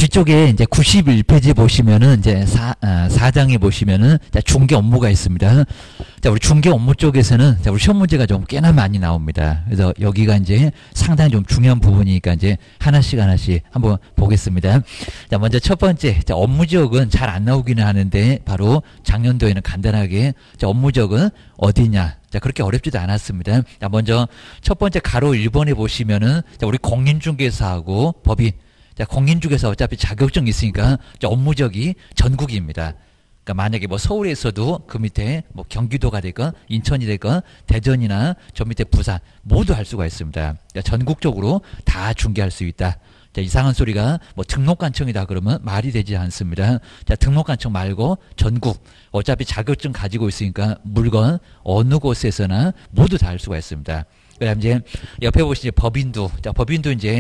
뒤쪽에 이제 91페이지 보시면은 이제 4장에 보시면은 중개 업무가 있습니다. 자, 우리 중개 업무 쪽에서는 우리 시험 문제가 좀 꽤나 많이 나옵니다. 그래서 여기가 이제 상당히 좀 중요한 부분이니까 이제 하나씩 한번 보겠습니다. 자, 먼저 첫 번째, 업무 지역은 잘 안 나오기는 하는데 바로 작년도에는 간단하게 업무 지역은 어디냐? 자, 그렇게 어렵지도 않았습니다. 자, 먼저 첫 번째 가로 1번에 보시면은 우리 공인중개사하고 법인. 자, 공인중개사 어차피 자격증이 있으니까 업무적이 전국입니다. 그러니까 만약에 뭐 서울에서도 그 밑에 뭐 경기도가 되건 인천이 되건 대전이나 저 밑에 부산 모두 할 수가 있습니다. 그러니까 전국적으로 다 중개할 수 있다. 자, 이상한 소리가 뭐 등록관청이다 그러면 말이 되지 않습니다. 자, 등록관청 말고 전국 어차피 자격증 가지고 있으니까 물건 어느 곳에서나 모두 다 할 수가 있습니다. 그다음 이제 옆에 보시면 법인도, 자, 법인도 이제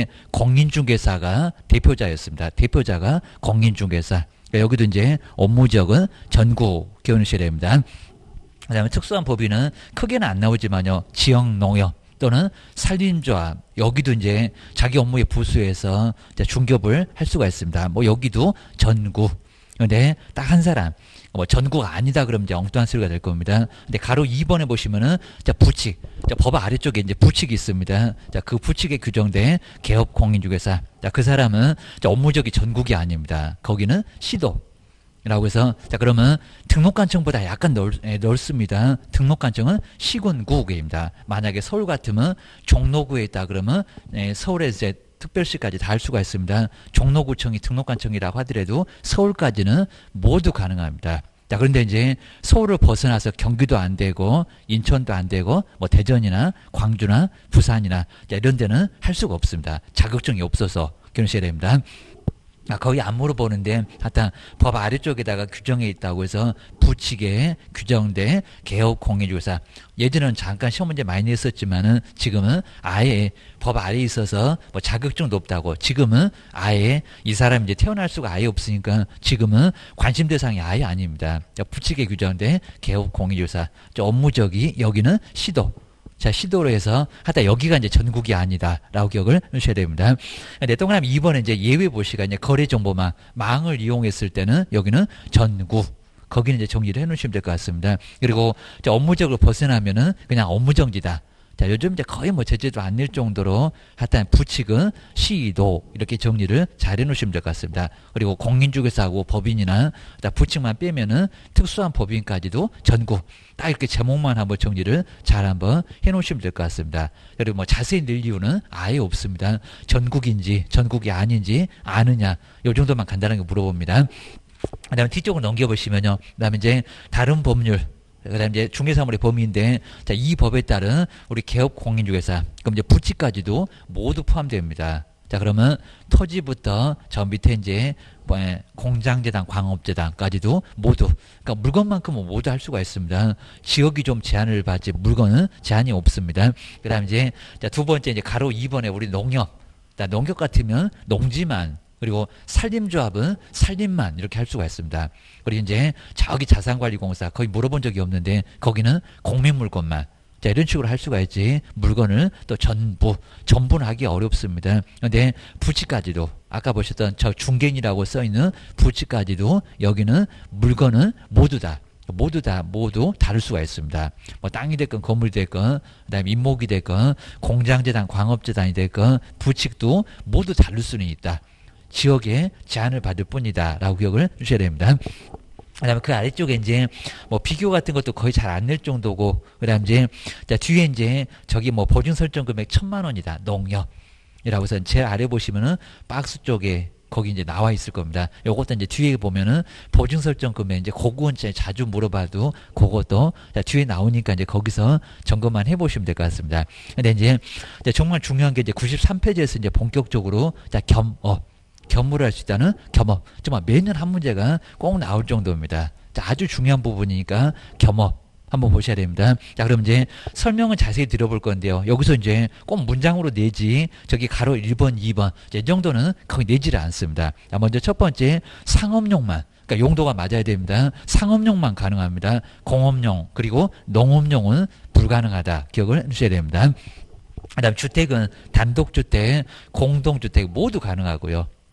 공인중개사가 대표자였습니다. 대표자가 공인중개사. 그러니까 여기도 이제 업무 지역은 전국 기억하셔야 됩니다. 그다음에 특수한 법인은 크게는 안 나오지만요, 지역 농협 또는 산림조합, 여기도 이제 자기 업무에 부수해서 중개업을 할 수가 있습니다. 뭐 여기도 전국. 근데 딱 한 사람, 뭐 전국 아니다 그러면 이제 엉뚱한 소리가 될 겁니다. 근데 가로 2번에 보시면은 부칙, 법 아래쪽에 이제 부칙이 있습니다. 자, 그 부칙에 규정된 개업 공인중개사. 자, 그 사람은 업무적이 전국이 아닙니다. 거기는 시도. 라고 해서, 자, 그러면 등록관청보다 약간 넓습니다. 등록관청은 시군구입니다. 만약에 서울 같으면 종로구에 있다 그러면 서울에 이제 특별시까지 다 할 수가 있습니다. 종로구청이 등록관청이라고 하더라도 서울까지는 모두 가능합니다. 자, 그런데 이제 서울을 벗어나서 경기도 안 되고 인천도 안 되고 뭐 대전이나 광주나 부산이나 이런 데는 할 수가 없습니다. 자격증이 없어서 기억하셔야 됩니다. 거의 안 물어보는데 하여튼 법 아래쪽에다가 규정해 있다고 해서 부칙에 규정된 개업 공인중개사. 예전에는 잠깐 시험 문제 많이 냈었지만은 지금은 아예 법 아래에 있어서 뭐 자격증도 없다고, 지금은 아예 이 사람이 이제 태어날 수가 아예 없으니까 지금은 관심 대상이 아예 아닙니다. 부칙에 규정된 개업 공인중개사. 업무적이 여기는 시도. 자, 시도로 해서 하다 여기가 이제 전국이 아니다라고 기억을 하셔야 됩니다. 네, 동그라미 2번에 이제 예외 보시가 이제 거래 정보망, 망을 이용했을 때는 여기는 전국. 거기는 이제 정리를 해 놓으시면 될 것 같습니다. 그리고 업무적으로 벗어나면은 그냥 업무정지다. 자, 요즘 이제 거의 뭐 제재도 안 낼 정도로 하여튼 부칙은 시도 이렇게 정리를 잘 해놓으시면 될 것 같습니다. 그리고 공인중개사하고 법인이나 부칙만 빼면은 특수한 법인까지도 전국 딱 이렇게 제목만 한번 정리를 잘 한번 해놓으시면 될 것 같습니다. 그리고 뭐 자세히 낼 이유는 아예 없습니다. 전국인지 전국이 아닌지 아느냐 요 정도만 간단하게 물어봅니다. 그다음에 뒤쪽으로 넘겨보시면요. 그다음에 이제 다른 법률. 그다음 이제 중개사물의 범위인데, 자, 이 법에 따른 우리 개업 공인중개사, 그럼 이제 부칙까지도 모두 포함됩니다. 자, 그러면 토지부터 저 밑에 이제 공장재단, 광업재단까지도 모두, 그러니까 물건만큼은 모두 할 수가 있습니다. 지역이 좀 제한을 받지 물건은 제한이 없습니다. 그다음 이제 자, 두 번째 이제 가로 2번에 우리 농협, 자, 농협 같으면 농지만. 그리고 산림조합은 산림만 이렇게 할 수가 있습니다. 그리고 이제 저기 자산관리공사 거의 물어본 적이 없는데 거기는 공민물건만. 자, 이런 식으로 할 수가 있지 물건을 또 전부는 하기 어렵습니다. 그런데 부칙까지도 아까 보셨던 저 중개인이라고 써있는 부칙까지도 여기는 물건은 모두 다룰 수가 있습니다. 뭐 땅이 됐건 건물이 됐건 그다음에 임목이 됐건 공장재단, 광업재단이 됐건 부칙도 모두 다룰 수는 있다. 지역에 제한을 받을 뿐이다 라고 기억을 주셔야 됩니다. 그 다음에 그 아래쪽에 이제 뭐 비교 같은 것도 거의 잘 안 낼 정도고, 그 다음 이제 자, 뒤에 이제 저기 뭐 보증 설정 금액 1,000,000원이다 농협이라고 해서 제일 아래 보시면은 박스 쪽에 거기 이제 나와 있을 겁니다. 요것도 이제 뒤에 보면은 보증 설정 금액 이제 그건 자주 물어봐도 그것도 자, 뒤에 나오니까 이제 거기서 점검만 해보시면 될 것 같습니다. 근데 이제 정말 중요한 게 이제 93페이지에서 이제 본격적으로 자, 겸업을 할 수 있다는 겸업. 정말 매년 한 문제가 꼭 나올 정도입니다. 자, 아주 중요한 부분이니까 겸업 한번 보셔야 됩니다. 자, 그럼 이제 설명은 자세히 들어볼 건데요. 여기서 이제 꼭 문장으로 내지 저기 가로 1번, 2번 이 정도는 거의 내지를 않습니다. 자, 먼저 첫 번째 상업용만. 그러니까 용도가 맞아야 됩니다. 상업용만 가능합니다. 공업용 그리고 농업용은 불가능하다. 기억을 해주셔야 됩니다. 그 다음 주택은 단독주택, 공동주택 모두 가능하고요.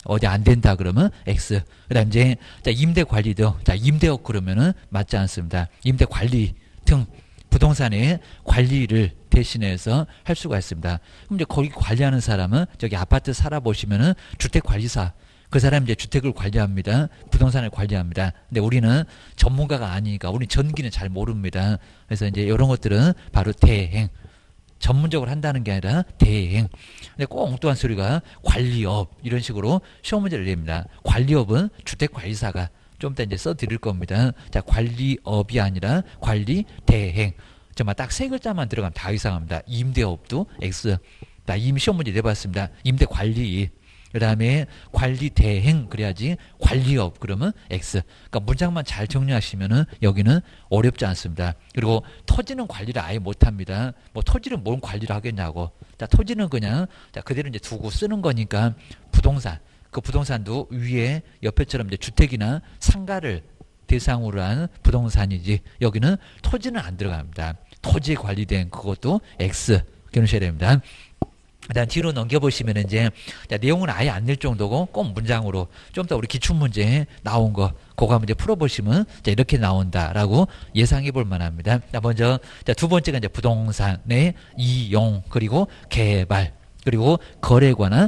어디 안 된다 그러면 X. 그다음 이제 자, 임대 관리도 자, 임대업 그러면은 맞지 않습니다. 임대 관리 등 부동산의 관리를 대신해서 할 수가 있습니다. 그럼 이제 거기 관리하는 사람은 저기 아파트 살아보시면은 주택관리사. 그 사람이 이제 주택을 관리합니다. 부동산을 관리합니다. 근데 우리는 전문가가 아니니까 우리 전기는 잘 모릅니다. 그래서 이제 이런 것들은 바로 대행. 전문적으로 한다는 게 아니라 대행. 근데 꼭 엉뚱한 소리가 관리업 이런 식으로 시험 문제를 냅니다. 관리업은 주택관리사가 좀 이따 이제 써드릴 겁니다. 자, 관리업이 아니라 관리 대행. 정말 딱 세 글자만 들어가면 다 이상합니다. 임대업도 X. 자, 이미 시험 문제 내봤습니다. 임대 관리. 그 다음에 관리 대행 그래야지 관리업 그러면 X. 그러니까 문장만 잘 정리하시면은 여기는 어렵지 않습니다. 그리고 토지는 관리를 아예 못합니다. 뭐 토지는 뭔 관리를 하겠냐고. 자, 토지는 그냥 자, 그대로 이제 두고 쓰는 거니까 부동산. 그 부동산도 위에 옆에처럼 이제 주택이나 상가를 대상으로 한 부동산이지 여기는 토지는 안 들어갑니다. 토지에 관리된 그것도 X 기억하셔야 됩니다. 일단 뒤로 넘겨보시면 이제 자, 내용은 아예 안 낼 정도고 꼭 문장으로 좀 더 우리 기출문제 나온 거 그거 한번 이제 풀어보시면 자, 이렇게 나온다라고 예상해 볼 만합니다. 자, 먼저 자, 두 번째가 이제 부동산의 이용 그리고 개발 그리고 거래에 관한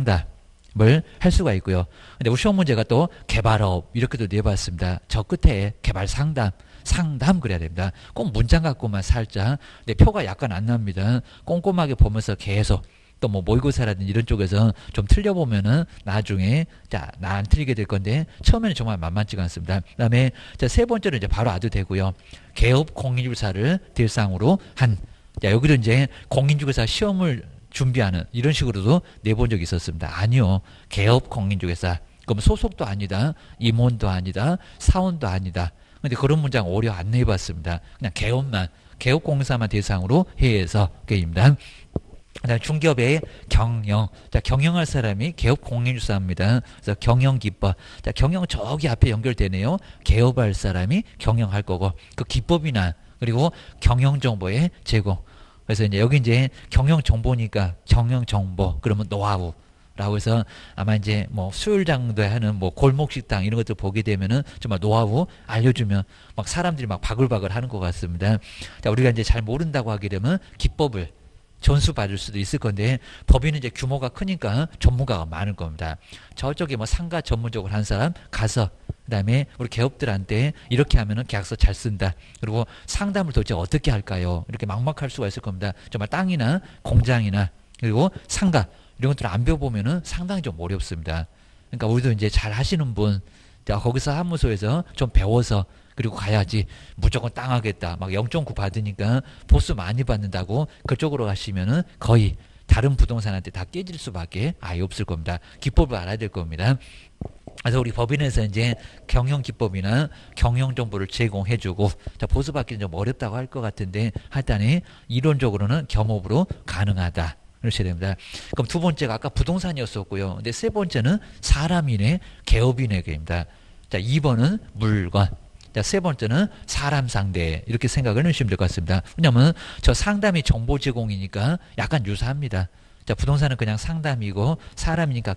상담을 할 수가 있고요. 근데 우리 시험 문제가 또 개발업 이렇게도 내봤습니다. 저 끝에 개발 상담 그래야 됩니다. 꼭 문장 갖고만 살짝 근데 표가 약간 안 납니다. 꼼꼼하게 보면서 계속 또 뭐 모의고사라든지 이런 쪽에서 좀 틀려보면은 나중에 자, 나 안 틀리게 될 건데 처음에는 정말 만만치가 않습니다. 그 다음에 자, 세 번째로 이제 바로 아도 되고요. 개업 공인중개사를 대상으로 한 자, 여기도 이제 공인중개사 시험을 준비하는 이런 식으로도 내본 적이 있었습니다. 아니요. 개업 공인중개사. 그럼 소속도 아니다. 임원도 아니다. 사원도 아니다. 근데 그런 문장 오히려 안 내봤습니다. 그냥 개업공사만 대상으로 해서 게임입니다. 그다음 중기업의 경영. 자, 경영할 사람이 개업 공인중개사입니다. 그래서 경영 기법. 자, 경영 저기 앞에 연결되네요. 개업할 사람이 경영할 거고 그 기법이나 그리고 경영 정보의 제공. 그래서 이제 여기 이제 경영 정보니까 경영 정보 그러면 노하우. 라고 해서 아마 이제 뭐 수요일장도 하는 뭐 골목식당 이런 것들 보게 되면은 정말 노하우 알려주면 막 사람들이 막 바글바글 하는 것 같습니다. 자, 우리가 이제 잘 모른다고 하게 되면 기법을 전수 받을 수도 있을 건데 법인은 이제 규모가 크니까 전문가가 많을 겁니다. 저쪽에 뭐 상가 전문적으로 한 사람 가서 그다음에 우리 개업들한테 이렇게 하면은 계약서 잘 쓴다. 그리고 상담을 도대체 어떻게 할까요? 이렇게 막막할 수가 있을 겁니다. 정말 땅이나 공장이나 그리고 상가 이런 것들을 안 배워보면은 상당히 좀 어렵습니다. 그러니까 우리도 이제 잘 하시는 분, 거기서 사무소에서 좀 배워서 그리고 가야지 무조건 땅 하겠다. 막 0.9 받으니까 보수 많이 받는다고 그쪽으로 가시면은 거의 다른 부동산한테 다 깨질 수밖에 아예 없을 겁니다. 기법을 알아야 될 겁니다. 그래서 우리 법인에서 이제 경영 기법이나 경영 정보를 제공해주고 자, 보수 받기는 좀 어렵다고 할 것 같은데 하여튼 이론적으로는 겸업으로 가능하다. 그러셔야 됩니다. 그럼 두 번째가 아까 부동산이었었고요. 근데 세 번째는 사람이네, 개업인에게입니다. 자, 2번은 물건. 자, 세 번째는 사람 상대. 이렇게 생각을 해주시면 될 것 같습니다. 왜냐면 저 상담이 정보 제공이니까 약간 유사합니다. 자, 부동산은 그냥 상담이고 사람이니까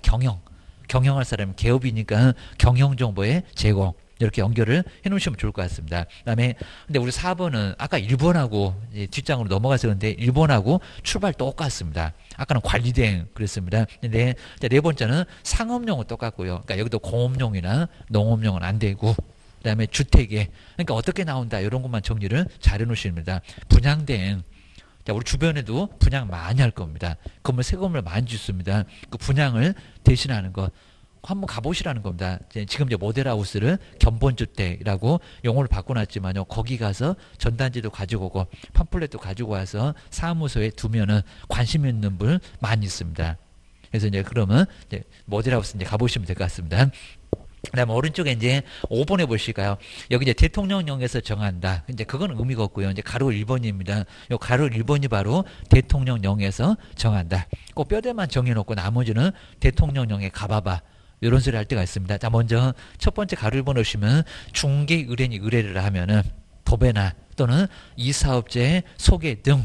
경영할 사람은 개업이니까 경영 정보의 제공. 이렇게 연결을 해 놓으시면 좋을 것 같습니다. 그 다음에 근데 우리 4번은 아까 1번하고 뒷장으로 넘어가서 그런데 1번하고 출발 똑같습니다. 아까는 관리대행 그랬습니다. 근데 네 번째는 상업용은 똑같고요. 그러니까 여기도 공업용이나 농업용은 안 되고 그 다음에 주택에 그러니까 어떻게 나온다 이런 것만 정리를 잘 해놓으시면 됩니다. 분양대행. 자, 우리 주변에도 분양 많이 할 겁니다. 건물 새 건물 많이 짓습니다. 그 분양을 대신하는 것. 한번 가보시라는 겁니다. 지금 이제 모델하우스를 견본주택이라고 용어를 바꿔놨지만요. 거기 가서 전단지도 가지고 오고 팜플렛도 가지고 와서 사무소에 두면은 관심 있는 분 많이 있습니다. 그래서 이제 그러면 이제 모델하우스 이제 가보시면 될 것 같습니다. 그다음에 오른쪽에 이제 5번에 보실까요? 여기 이제 대통령령에서 정한다. 이제 그건 의미가 없고요. 이제 가로 1번입니다. 요 가로 1번이 바로 대통령령에서 정한다. 꼭 뼈대만 정해놓고 나머지는 대통령령에 가봐봐. 이런 소리 할 때가 있습니다. 자, 먼저 첫 번째 가로 1번 오시면 중개 의뢰인이 의뢰를 하면은 도배나 또는 이 사업자의 소개 등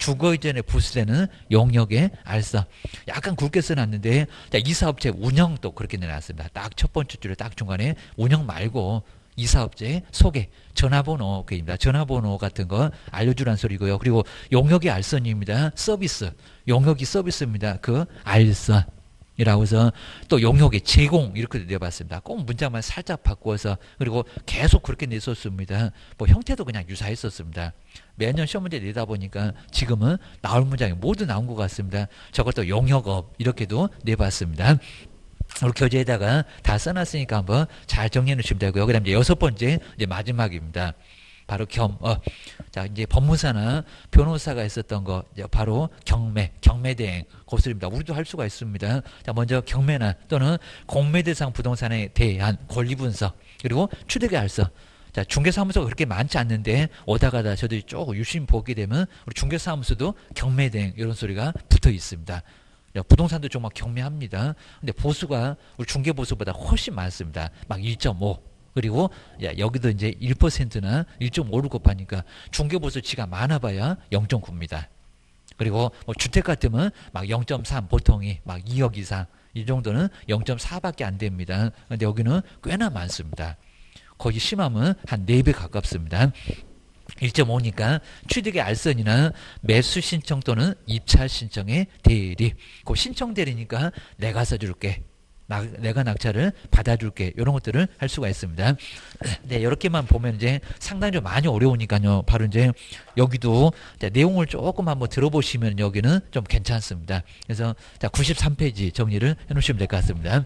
주거 이전에 부수되는 용역의 알선. 약간 굵게 써놨는데, 자, 이 사업체 운영도 그렇게 내놨습니다. 딱 첫 번째 줄에 딱 중간에 운영 말고 이 사업체 소개, 전화번호, 그입니다. 전화번호 같은 거 알려주란 소리고요. 그리고 용역의 알선입니다. 서비스. 용역이 서비스입니다. 그 알선. 이라고 해서 또 용역의 제공 이렇게 내봤습니다. 꼭 문장만 살짝 바꾸어서 그리고 계속 그렇게 냈었습니다. 뭐 형태도 그냥 유사했었습니다. 매년 시험 문제 내다 보니까 지금은 나올 문장이 모두 나온 것 같습니다. 저것도 용역업 이렇게도 내봤습니다. 우리 교재에다가 다 써놨으니까 한번 잘 정리해 놓으시면 되고요. 그 다음에 이제 여섯 번째 이제 마지막입니다. 바로 자, 이제 법무사나 변호사가 있었던 거, 바로 경매대행, 고소입니다. 우리도 할 수가 있습니다. 자, 먼저 경매나 또는 공매대상 부동산에 대한 권리 분석, 그리고 취득의 알선. 자, 중개사무소가 그렇게 많지 않는데, 오다 가다 저도 조금 유심 보게 되면, 우리 중개사무소도 경매대행, 이런 소리가 붙어 있습니다. 부동산도 정말 경매합니다. 근데 보수가 우리 중개보수보다 훨씬 많습니다. 막 1.5. 그리고 여기도 이제 1%나 1.5를 곱하니까 중개보수 지가 많아봐야 0.9입니다. 그리고 뭐 주택 같으면 막 0.3 보통이 막 2억 이상 이 정도는 0.4밖에 안 됩니다. 근데 여기는 꽤나 많습니다. 거의 심하면 한 4배 가깝습니다. 1.5니까 취득의 알선이나 매수 신청 또는 입찰 신청의 대리. 그 신청 대리니까 내가 써줄게. 내가 낙찰을 받아줄게. 이런 것들을 할 수가 있습니다. 네, 이렇게만 보면 이제 상당히 좀 많이 어려우니까요. 바로 이제 여기도 내용을 조금 한번 들어보시면 여기는 좀 괜찮습니다. 그래서 자, 93페이지 정리를 해 놓으시면 될 것 같습니다.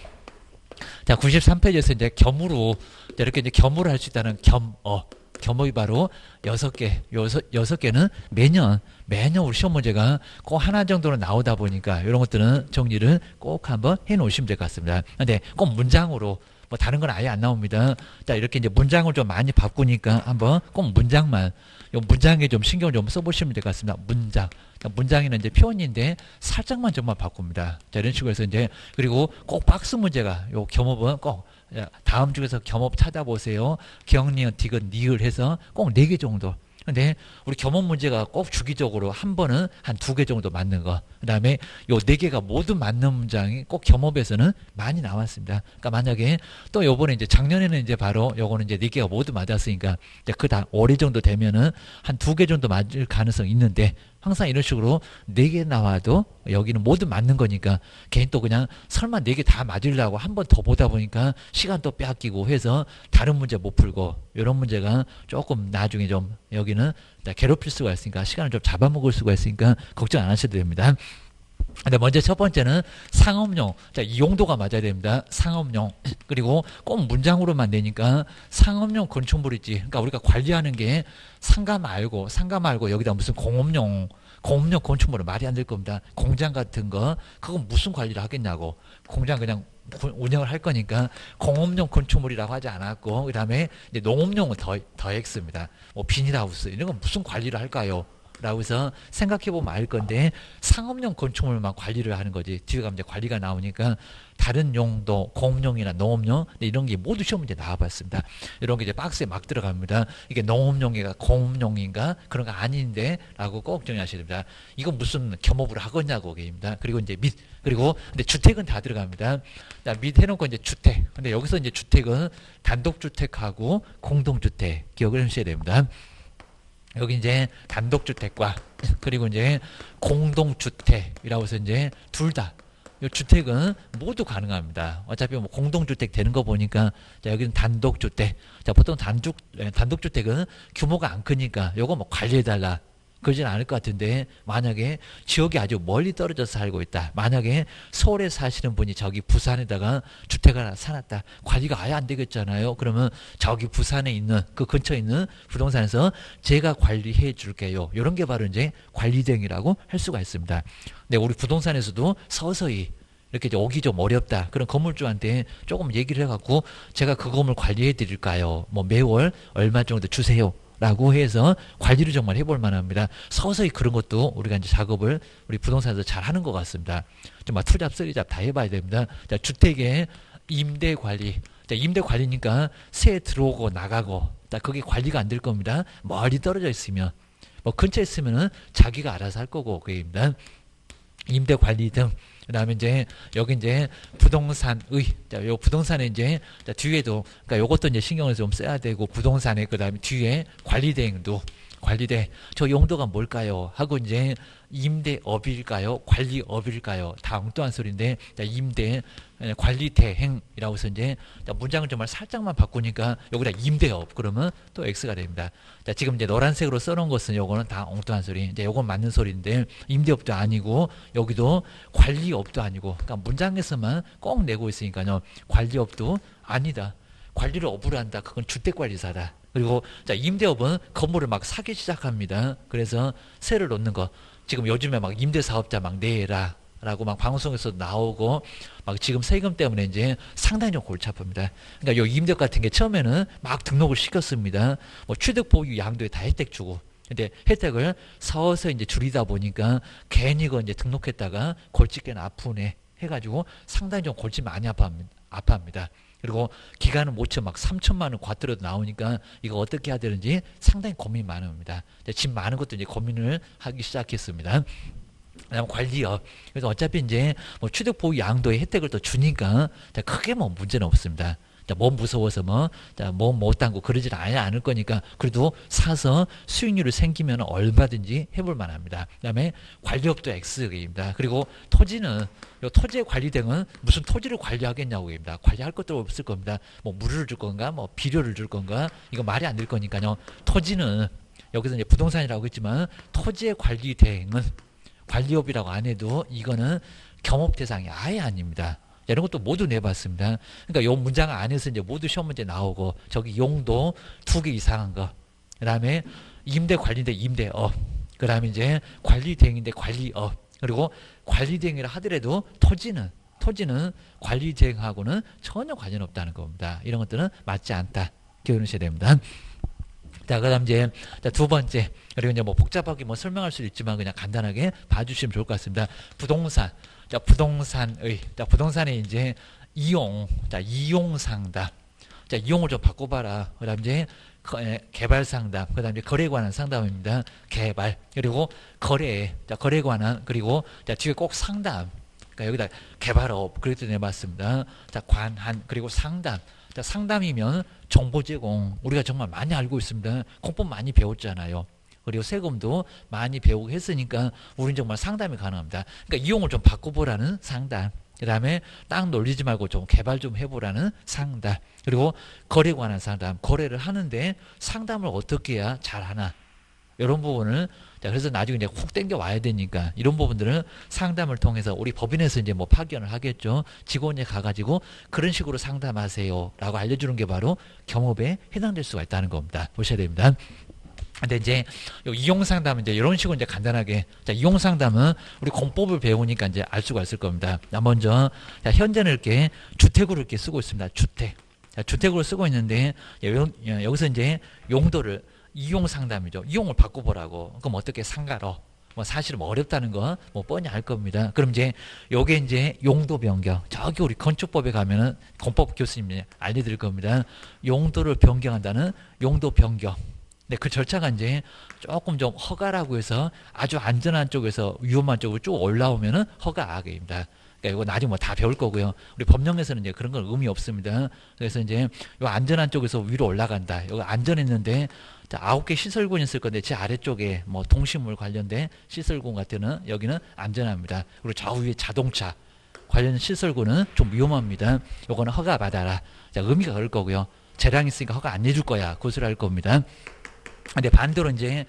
자, 93페이지에서 이제 겸으로 이렇게 이제 겸으로 할 수 있다는 겸업이 바로 6개. 6개는 매년 우리 시험 문제가 꼭 하나 정도는 나오다 보니까 이런 것들은 정리를 꼭 한번 해 놓으시면 될 것 같습니다. 근데 꼭 문장으로 뭐 다른 건 아예 안 나옵니다. 자, 이렇게 이제 문장을 좀 많이 바꾸니까 한번 꼭 문장만, 요 문장에 좀 신경을 좀 써보시면 될 것 같습니다. 문장. 자, 문장에는 이제 표현인데 살짝만 정말 바꿉니다. 자, 이런 식으로 해서 이제 그리고 꼭 박스 문제가 요 겸업은 꼭 다음 중에서 겸업 찾아보세요. 기억니은 디귿 니을 해서 꼭 4개 정도. 근데 우리 겸업 문제가 꼭 주기적으로 한 번은 한 2개 정도 맞는 거. 그 다음에 요 4개가 모두 맞는 문장이 꼭 겸업에서는 많이 나왔습니다. 그러니까 만약에 또 요번에 이제 작년에는 이제 바로 요거는 이제 4개가 모두 맞았으니까 이제 그 다음 올해 정도 되면은 한 2개 정도 맞을 가능성이 있는데 항상 이런 식으로 4개 나와도 여기는 모두 맞는 거니까 괜히 또 그냥 설마 4개 다 맞으려고 한 번 더 보다 보니까 시간 또 빼앗기고 해서 다른 문제 못 풀고 이런 문제가 조금 나중에 좀 여기는 괴롭힐 수가 있으니까 시간을 좀 잡아먹을 수가 있으니까 걱정 안 하셔도 됩니다. 근데 먼저 첫 번째는 상업용. 자, 이 용도가 맞아야 됩니다. 상업용. 그리고 꼭 문장으로만 내니까 상업용 건축물이지. 그러니까 우리가 관리하는 게 상가 말고 여기다 무슨 공업용 건축물은 말이 안 될 겁니다. 공장 같은 거 그건 무슨 관리를 하겠냐고. 공장 그냥 운영을 할 거니까 공업용 건축물이라고 하지 않았고, 그 다음에 이제 농업용은 더했습니다. 뭐 비닐하우스 이런 건 무슨 관리를 할까요? 라고 해서 생각해보면 알 건데 상업용 건축물만 관리를 하는 거지. 뒤에 가면 이제 관리가 나오니까 다른 용도, 공업용이나 농업용 이런 게 모두 시험 문제 나와봤습니다. 이런 게 이제 박스에 막 들어갑니다. 이게 농업용인가 공업용인가 그런 거 아닌데 라고 꼭 정리하셔야 됩니다. 이건 무슨 겸업을 하겠냐고 얘기입니다. 그리고 이제 그리고 근데 주택은 다 들어갑니다. 자, 밑 해놓고 이제 주택. 근데 여기서 이제 주택은 단독주택하고 공동주택 기억을 하셔야 됩니다. 여기 이제 단독주택과 그리고 이제 공동주택이라고 해서 이제 둘 다 이 주택은 모두 가능합니다. 어차피 뭐 공동주택 되는 거 보니까 자, 여기는 단독주택. 자, 보통 단독주택은 규모가 안 크니까 요거 뭐 관리해달라. 그러진 않을 것 같은데 만약에 지역이 아주 멀리 떨어져서 살고 있다. 만약에 서울에 사시는 분이 저기 부산에다가 주택을 하나 사놨다. 관리가 아예 안 되겠잖아요. 그러면 저기 부산에 있는 그 근처에 있는 부동산에서 제가 관리해 줄게요. 이런 게 바로 이제 관리대행이라고 할 수가 있습니다. 근데 우리 부동산에서도 서서히 이렇게 오기 좀 어렵다. 그런 건물주한테 조금 얘기를 해갖고 제가 그 건물 관리해 드릴까요? 뭐 매월 얼마 정도 주세요. 라고 해서 관리를 정말 해볼 만합니다. 서서히 그런 것도 우리가 이제 작업을 우리 부동산에서 잘 하는 것 같습니다. 정말 투잡, 쓰리잡 다 해봐야 됩니다. 자, 주택의 임대 관리. 자, 임대 관리니까 새 들어오고 나가고. 자, 그게 관리가 안 될 겁니다. 멀리 떨어져 있으면. 뭐 근처에 있으면은 자기가 알아서 할 거고 그입니다. 임대 관리 등. 그다음에 이제 여기 이제 부동산의 자, 요 부동산에 이제 자, 뒤에도 그러니까 요것도 이제 신경을 좀 써야 되고 부동산에 그다음에 뒤에 관리 대행도 관리대 저 용도가 뭘까요? 하고 이제 임대업일까요? 관리업일까요? 다 엉뚱한 소리인데 자, 임대 관리 대행이라고 해서 이제 자, 문장을 정말 살짝만 바꾸니까 여기다 임대업 그러면 또 X가 됩니다. 자, 지금 이제 노란색으로 써놓은 것은 요거는 다 엉뚱한 소리. 이제 요건 맞는 소리인데 임대업도 아니고 여기도 관리업도 아니고 그러니까 문장에서만 꼭 내고 있으니까요. 관리업도 아니다. 관리를 업으로 한다. 그건 주택관리사다. 그리고 자 임대업은 건물을 막 사기 시작합니다. 그래서 세를 놓는 거. 지금 요즘에 막 임대사업자 막 내라 라고 막 방송에서 나오고 막 지금 세금 때문에 이제 상당히 좀 골치 아픕니다. 그러니까 요 임대업 같은 게 처음에는 막 등록을 시켰습니다. 뭐 취득 보유 양도에 다 혜택 주고. 근데 혜택을 서서히 이제 줄이다 보니까 괜히 그 이제 등록했다가 골치 꽤나 아프네 해가지고 상당히 좀 골치 많이 아파합니다. 그리고 기간은 못 채 막 3천만 원 과태료도 나오니까 이거 어떻게 해야 되는지 상당히 고민이 많습니다. 집 많은 것도 이제 고민을 하기 시작했습니다. 그다음 관리업. 그래서 어차피 이제 뭐 취득 보유 양도의 혜택을 또 주니까 크게 뭐 문제는 없습니다. 뭐 무서워서 뭐 못 당고 그러질 않을 거니까 그래도 사서 수익률이 생기면 얼마든지 해볼 만합니다. 그다음에 관리업도 X입니다. 그리고 토지는 요 토지의 관리 등은 무슨 토지를 관리하겠냐고 입니다. 관리할 것도 없을 겁니다. 뭐 물을 줄 건가, 뭐 비료를 줄 건가 이거 말이 안 될 거니까요. 토지는 여기서 이제 부동산이라고 했지만 토지의 관리 대행은 관리업이라고 안 해도 이거는 겸업 대상이 아예 아닙니다. 이런 것도 모두 내봤습니다. 그러니까 요 문장 안에서 이제 모두 시험 문제 나오고 저기 용도 2개 이상한 거. 그다음에 임대 관리인데 임대업. 그다음에 이제 관리 대행인데 관리업. 그리고 관리 대행이라 하더라도 토지는 관리 대행하고는 전혀 관련 없다는 겁니다. 이런 것들은 맞지 않다. 기억하셔야 됩니다. 자, 그다음 이제 두 번째. 그리고 이제 뭐 복잡하게 뭐 설명할 수도 있지만 그냥 간단하게 봐주시면 좋을 것 같습니다. 부동산. 자, 부동산의 이제 이용. 자, 이용 상담. 자, 이용을 좀 바꿔봐라. 그다음 이제 개발 상담. 그다음 이제 거래에 관한 상담입니다. 개발. 그리고 거래. 자, 거래에 관한 그리고 자, 뒤에 꼭 상담. 그러니까 여기다 개발업 그렇게 내봤습니다. 자, 관한 그리고 상담. 자, 상담이면 정보 제공. 우리가 정말 많이 알고 있습니다. 공법 많이 배웠잖아요. 그리고 세금도 많이 배우고 했으니까 우리는 정말 상담이 가능합니다. 그러니까 이용을 좀 바꿔보라는 상담. 그 다음에 땅 놀리지 말고 좀 개발 좀 해보라는 상담. 그리고 거래에 관한 상담. 거래를 하는데 상담을 어떻게 해야 잘하나. 이런 부분을 자, 그래서 나중에 이제 훅 땡겨 와야 되니까 이런 부분들은 상담을 통해서 우리 법인에서 이제 뭐 파견을 하겠죠. 직원에 가가지고 그런 식으로 상담하세요라고 알려주는 게 바로 겸업에 해당될 수가 있다는 겁니다. 보셔야 됩니다. 근데 이제 이용 상담은 이제 이런 식으로 이제 간단하게 자, 이용 상담은 우리 공법을 배우니까 이제 알 수가 있을 겁니다. 자, 먼저 자, 현재는 이렇게 주택으로 이렇게 쓰고 있습니다. 주택. 자, 주택으로 쓰고 있는데 여기서 이제 용도를 이용 상담이죠. 이용을 바꿔보라고. 그럼 어떻게 상가로? 뭐 사실 뭐 어렵다는 거 뭐 뻔히 알 겁니다. 그럼 이제 요게 이제 용도 변경. 저기 우리 건축법에 가면은 건법 교수님이 알려드릴 겁니다. 용도를 변경한다는 용도 변경. 근데 그 절차가 이제 조금 좀 허가라고 해서 아주 안전한 쪽에서 위험한 쪽으로 쭉 올라오면은 허가 악입니다. 그러니까 이거 나중에 뭐 다 배울 거고요. 우리 법령에서는 이제 그런 건 의미 없습니다. 그래서 이제 요 안전한 쪽에서 위로 올라간다. 여기 안전했는데 9개 시설군이 있을 건데 제 아래쪽에 뭐 동식물 관련된 시설군 같은 여기는 안전합니다. 그리고 저 위에 자동차 관련 시설군은 좀 위험합니다. 요거는 허가 받아라. 자, 의미가 그럴 거고요. 재량 있으니까 허가 안 내줄 거야. 그것을 할 겁니다. 근데 반대로 이제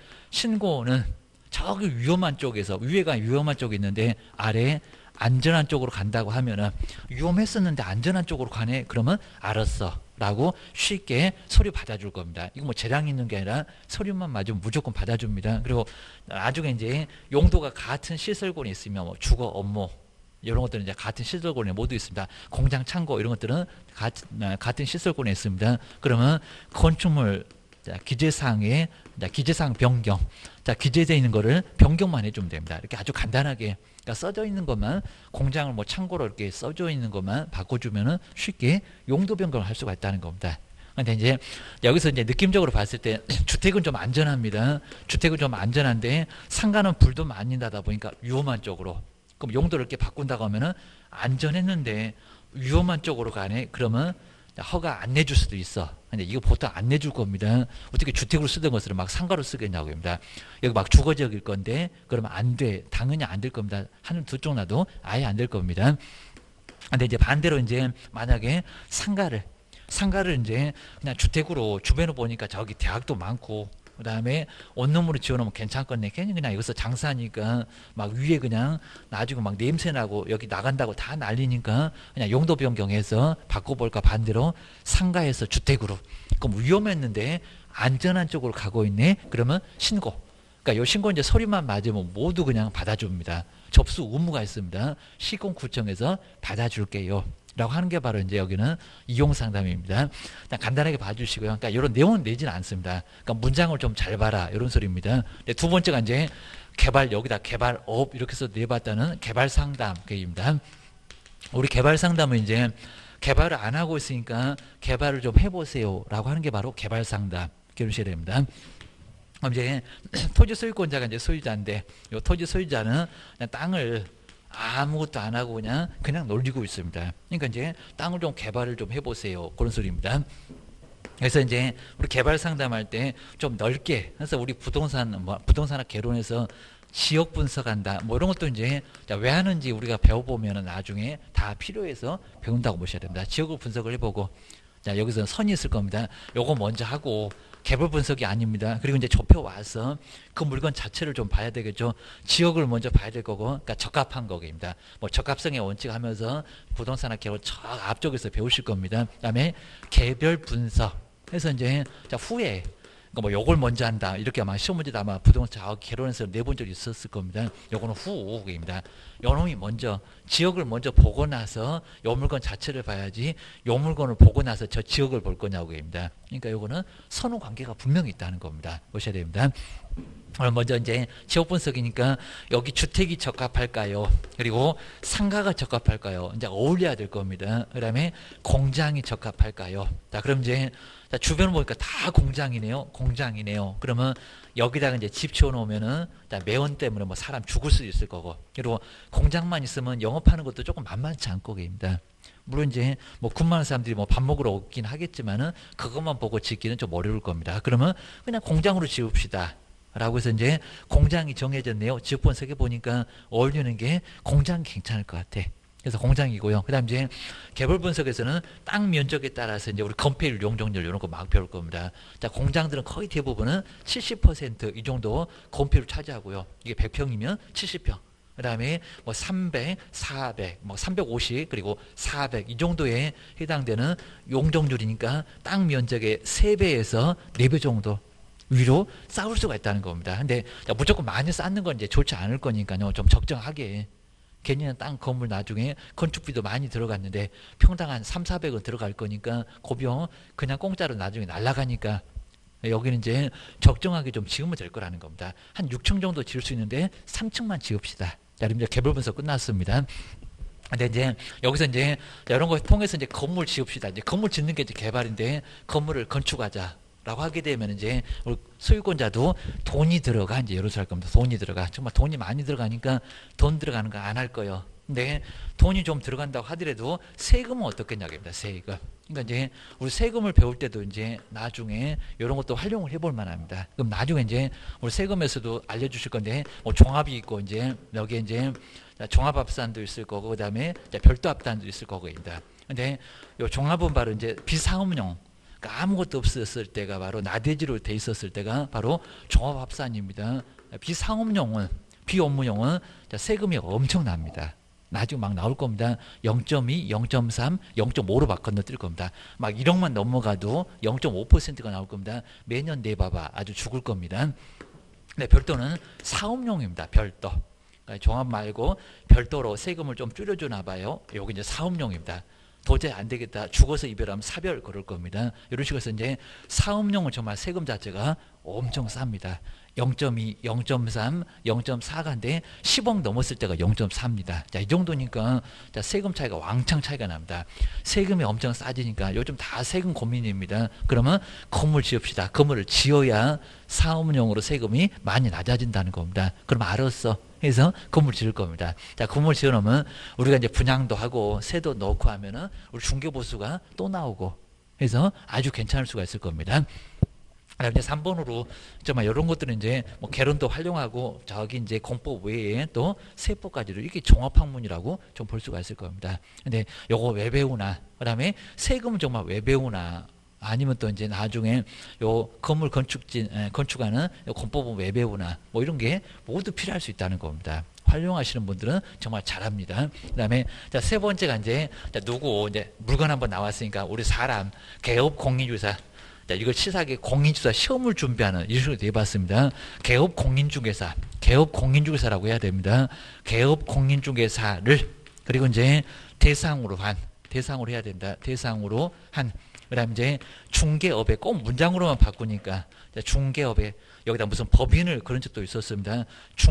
신고는 저기 위험한 쪽에서 위에가 위험한 쪽이 있는데 아래 안전한 쪽으로 간다고 하면은 위험했었는데 안전한 쪽으로 가네 그러면 알았어 라고 쉽게 서류 받아줄 겁니다. 이거 뭐 재량 있는 게 아니라 서류만 맞으면 무조건 받아줍니다. 그리고 나중에 이제 용도가 같은 시설군이 있으면 뭐 주거 업무 이런 것들은 이제 같은 시설군에 모두 있습니다. 공장 창고 이런 것들은 같은 시설군에 있습니다. 그러면 건축물 자, 기재사항에 기재사항 변경. 자, 기재되어 있는 거를 변경만 해주면 됩니다. 이렇게 아주 간단하게 그러니까 써져 있는 것만 공장을 뭐 창고로 이렇게 써져 있는 것만 바꿔주면은 쉽게 용도 변경을 할 수가 있다는 겁니다. 근데 이제 여기서 이제 느낌적으로 봤을 때 주택은 좀 안전합니다. 주택은 좀 안전한데 상가는 불도 많이 나다 보니까 위험한 쪽으로. 그럼 용도를 이렇게 바꾼다고 하면은 안전했는데 위험한 쪽으로 가네. 그러면 허가 안 내줄 수도 있어. 근데 이거 보통 안 내줄 겁니다. 어떻게 주택으로 쓰던 것을 막 상가로 쓰겠냐고 합니다. 여기 막 주거지역일 건데 그러면 안 돼. 당연히 안 될 겁니다. 하늘 두 쪽 나도 아예 안 될 겁니다. 근데 이제 반대로 이제 만약에 상가를 이제 그냥 주택으로 주변으로 보니까 저기 대학도 많고 그 다음에 원룸으로 지어놓으면 괜찮겠네. 괜히 그냥 여기서 장사하니까 막 위에 그냥 나중에 막 냄새나고 여기 나간다고 다 난리니까 그냥 용도 변경해서 바꿔볼까. 반대로 상가에서 주택으로. 그럼 위험했는데 안전한 쪽으로 가고 있네. 그러면 신고. 그러니까 요 신고 이제 서류만 맞으면 모두 그냥 받아줍니다. 접수 의무가 있습니다. 시공구청에서 받아줄게요. 라고 하는 게 바로 이제 여기는 이용상담입니다. 간단하게 봐주시고요. 그러니까 이런 내용은 내지는 않습니다. 그러니까 문장을 좀 잘 봐라. 이런 소리입니다. 두 번째가 이제 개발, 여기다 개발업 이렇게 해서 내봤다는 개발상담 계획입니다. 우리 개발상담은 이제 개발을 안 하고 있으니까 개발을 좀 해보세요. 라고 하는 게 바로 개발상담. 기억하셔야 됩니다. 그럼 이제 토지 소유권자가 이제 소유자인데 이 토지 소유자는 그냥 땅을 아무것도 안 하고 그냥 놀리고 있습니다. 그러니까 이제 땅을 좀 개발을 좀 해보세요. 그런 소리입니다. 그래서 이제 우리 개발 상담할 때 좀 넓게, 그래서 우리 부동산학 개론에서 지역 분석한다. 뭐 이런 것도 이제 왜 하는지 우리가 배워보면 나중에 다 필요해서 배운다고 보셔야 됩니다. 지역을 분석을 해보고, 자, 여기서 선이 있을 겁니다. 요거 먼저 하고, 개별 분석이 아닙니다. 그리고 이제 좁혀 와서 그 물건 자체를 좀 봐야 되겠죠. 지역을 먼저 봐야 될 거고, 그러니까 적합한 거입니다. 뭐 적합성의 원칙 하면서 부동산학 개론 저 앞쪽에서 배우실 겁니다. 그다음에 개별 분석. 해서 이제 자 후에 그러니까 뭐 요걸 먼저 한다. 이렇게 아마 시험 문제도 아마 부동산 개론에서 내본 적이 있었을 겁니다. 요거는 후입니다. 요 놈이 먼저 지역을 먼저 보고 나서 요 물건 자체를 봐야지 요 물건을 보고 나서 저 지역을 볼 거냐고입니다. 그러니까 요거는 선후 관계가 분명히 있다는 겁니다. 보셔야 됩니다. 먼저 이제 지역 분석이니까 여기 주택이 적합할까요? 그리고 상가가 적합할까요? 이제 어울려야 될 겁니다. 그 다음에 공장이 적합할까요? 자, 그럼 이제 자, 주변을 보니까 다 공장이네요. 공장이네요. 그러면 여기다가 이제 집 지어놓으면은 매연 때문에 뭐 사람 죽을 수도 있을 거고, 그리고 공장만 있으면 영업하는 것도 조금 만만치 않고 계십니다. 물론 이제 뭐 군마을 사람들이 뭐 밥 먹으러 오긴 하겠지만은 그것만 보고 짓기는 좀 어려울 겁니다. 그러면 그냥 공장으로 지읍시다. 라고 해서 이제 공장이 정해졌네요. 지역 분석해 보니까 어울리는 게 공장 괜찮을 것 같아. 그래서 공장이고요. 그 다음 이제 개별 분석에서는 땅 면적에 따라서 이제 우리 건폐율, 용적률 이런 거 막 배울 겁니다. 자, 공장들은 거의 대부분은 70% 이 정도 건폐율 차지하고요. 이게 100평이면 70평. 그 다음에 뭐 300, 400, 뭐 350, 그리고 400 이 정도에 해당되는 용적률이니까 땅 면적의 3배에서 4배 정도 위로 쌓을 수가 있다는 겁니다. 근데 무조건 많이 쌓는 건 이제 좋지 않을 거니까요. 좀 적정하게. 괜히 땅 건물 나중에 건축비도 많이 들어갔는데 평당 한 3, 400원 들어갈 거니까 고병 그냥 공짜로 나중에 날아가니까 여기는 이제 적정하게 좀 지으면 될 거라는 겁니다. 한 6층 정도 지을 수 있는데 3층만 지읍시다. 자, 이제 개별 분석 끝났습니다. 근데 이제 여기서 이제 이런 걸 통해서 이제 건물 지읍시다. 이제 건물 짓는 게 이제 개발인데 건물을 건축하자. 라고 하게 되면 이제 우리 소유권자도 돈이 들어가 이제 여러 살 겁니다. 돈이 들어가. 정말 돈이 많이 들어가니까 돈 들어가는 거 안 할 거예요. 근데 돈이 좀 들어간다고 하더라도 세금은 어떻겠냐고입니다. 세금. 그러니까 이제 우리 세금을 배울 때도 이제 나중에 이런 것도 활용을 해볼 만합니다. 그럼 나중에 이제 우리 세금에서도 알려주실 건데 뭐 종합이 있고 이제 여기에 이제 종합합산도 있을 거고 그다음에 별도 합산도 있을 거고입니다. 근데 이 종합은 바로 이제 비상업용. 아무것도 없었을 때가 바로 나대지로 돼 있었을 때가 바로 종합합산입니다. 비상업용은 비업무용은 세금이 엄청납니다. 나중에 막 나올 겁니다. 0.2, 0.3, 0.5로 막 건너뛸 겁니다. 막 1억만 넘어가도 0.5%가 나올 겁니다. 매년 내봐봐 아주 죽을 겁니다. 네, 별도는 사업용입니다. 별도. 그러니까 종합 말고 별도로 세금을 좀 줄여주나 봐요. 여기 이제 사업용입니다. 도저히 안 되겠다. 죽어서 이별하면 사별 그럴 겁니다. 이런 식으로 해서 이제 사업용은 정말 세금 자체가 엄청 쌉니다. 0.2, 0.3, 0.4가인데 10억 넘었을 때가 0.4입니다. 자, 이 정도니까 자, 세금 차이가 왕창 차이가 납니다. 세금이 엄청 싸지니까 요즘 다 세금 고민입니다. 그러면 건물 지읍시다. 건물을 지어야 사업용으로 세금이 많이 낮아진다는 겁니다. 그럼 알았어. 해서 건물 지을 겁니다. 자, 건물 지어놓으면 우리가 이제 분양도 하고 세도 넣고 하면은 우리 중개보수가 또 나오고 해서 아주 괜찮을 수가 있을 겁니다. 이제 3번으로 정말 이런 것들은 이제 뭐 개론도 활용하고 저기 이제 공법 외에 또 세법까지도 이렇게 종합학문이라고 좀 볼 수가 있을 겁니다. 근데 요거 왜 배우나? 그다음에 세금은 정말 왜 배우나? 아니면 또 이제 나중에 요 건물 건축하는 요 공법은 왜 배우나? 뭐 이런 게 모두 필요할 수 있다는 겁니다. 활용하시는 분들은 정말 잘합니다. 그다음에 자, 세 번째가 이제 자, 누구 이제 물건 한번 나왔으니까 우리 사람 개업 공인주사 자, 이걸 치사하게 공인주사 시험을 준비하는 이런 식으로 해봤습니다. 개업 공인중개사라고 해야 됩니다. 개업 공인중개사를 그리고 이제 대상으로 해야 된다. 대상으로 한 그다음 이제 중개업에 꼭 문장으로만 바꾸니까 중개업에 여기다 무슨 법인을 그런 적도 있었습니다.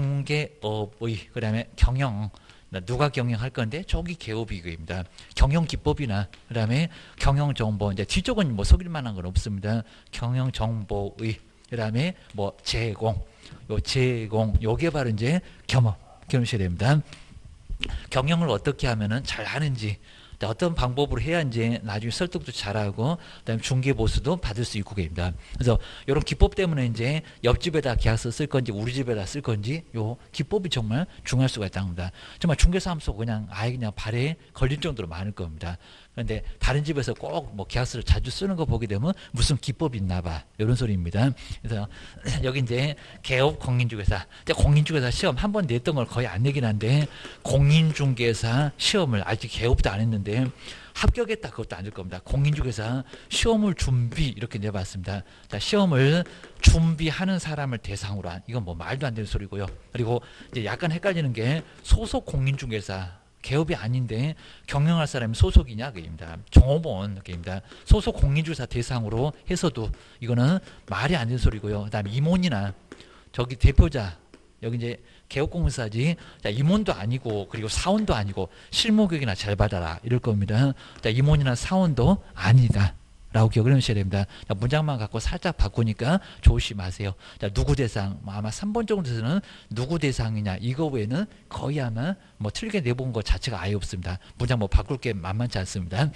중개업의 그다음에 경영 누가 경영할 건데 저기 개업이익입니다. 경영 기법이나 그다음에 경영 정보 이제 뒤쪽은 뭐 속일 만한 건 없습니다. 경영 정보의 그다음에 뭐 제공 요게 바로 이제 경험이셔야 됩니다. 경영을 어떻게 하면은 잘 하는지 어떤 방법으로 해야 이제 나중에 설득도 잘하고 그다음에 중개보수도 받을 수 있고 입니다. 그래서 이런 기법 때문에 이제 옆집에다 계약서 쓸 건지 우리 집에다 쓸 건지 요 기법이 정말 중요할 수가 있다는 겁니다. 정말 중개사무소 그냥 아예 그냥 발에 걸릴 정도로 많을 겁니다. 그런데 다른 집에서 꼭 뭐 계약서를 자주 쓰는 거 보게 되면 무슨 기법이 있나 봐 이런 소리입니다. 그래서 여기 이제 개업 공인중개사 공인중개사 시험 한 번 냈던 걸 거의 안 내긴 한데 공인중개사 시험을 아직 개업도 안 했는데 합격했다 그것도 안 될 겁니다. 공인중개사 시험을 준비 이렇게 내봤습니다. 자, 시험을 준비하는 사람을 대상으로 한 이건 뭐 말도 안 되는 소리고요. 그리고 이제 약간 헷갈리는 게 소속 공인중개사 개업이 아닌데 경영할 사람이 소속이냐 그입니다. 종업원 그입니다. 소속 공인중개사 대상으로 해서도 이거는 말이 안 되는 소리고요. 그다음에 임원이나 저기 대표자 여기 이제 개업공사지 임원도 아니고 그리고 사원도 아니고 실무교육이나 잘 받아라 이럴 겁니다. 임원이나 사원도 아니다. 라고 기억을 하셔야 됩니다. 자, 문장만 갖고 살짝 바꾸니까 조심하세요. 자, 누구 대상, 아마 3번 정도에서는 누구 대상이냐, 이거 외에는 거의 아마 뭐 틀리게 내본 것 자체가 아예 없습니다. 문장 뭐 바꿀 게 만만치 않습니다.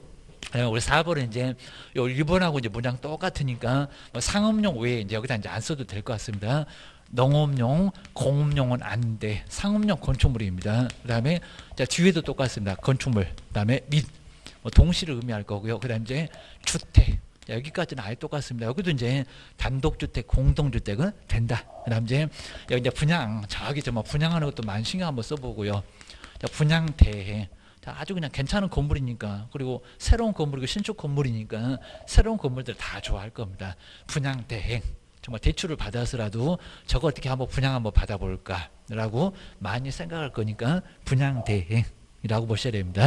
우리 4번은 이제 요 1번하고 이제 문장 똑같으니까 뭐 상업용 외에 이제 여기다 이제 안 써도 될 것 같습니다. 농업용, 공업용은 안 돼. 상업용 건축물입니다. 그 다음에 자, 뒤에도 똑같습니다. 건축물. 그 다음에 및. 뭐 동시를 의미할 거고요. 그 다음 이제 주택. 자, 여기까지는 아예 똑같습니다. 여기도 이제 단독주택, 공동주택은 된다. 그 다음 이제 여기 이제 분양. 저기 뭐 분양하는 것도 많이 신경 한번 써보고요. 자, 분양 대행. 자, 아주 그냥 괜찮은 건물이니까 그리고 새로운 건물이고 신축 건물이니까 새로운 건물들 다 좋아할 겁니다. 분양 대행. 정말 대출을 받아서라도 저거 어떻게 한번 분양 한번 받아볼까 라고 많이 생각할 거니까 분양 대행이라고 보셔야 됩니다.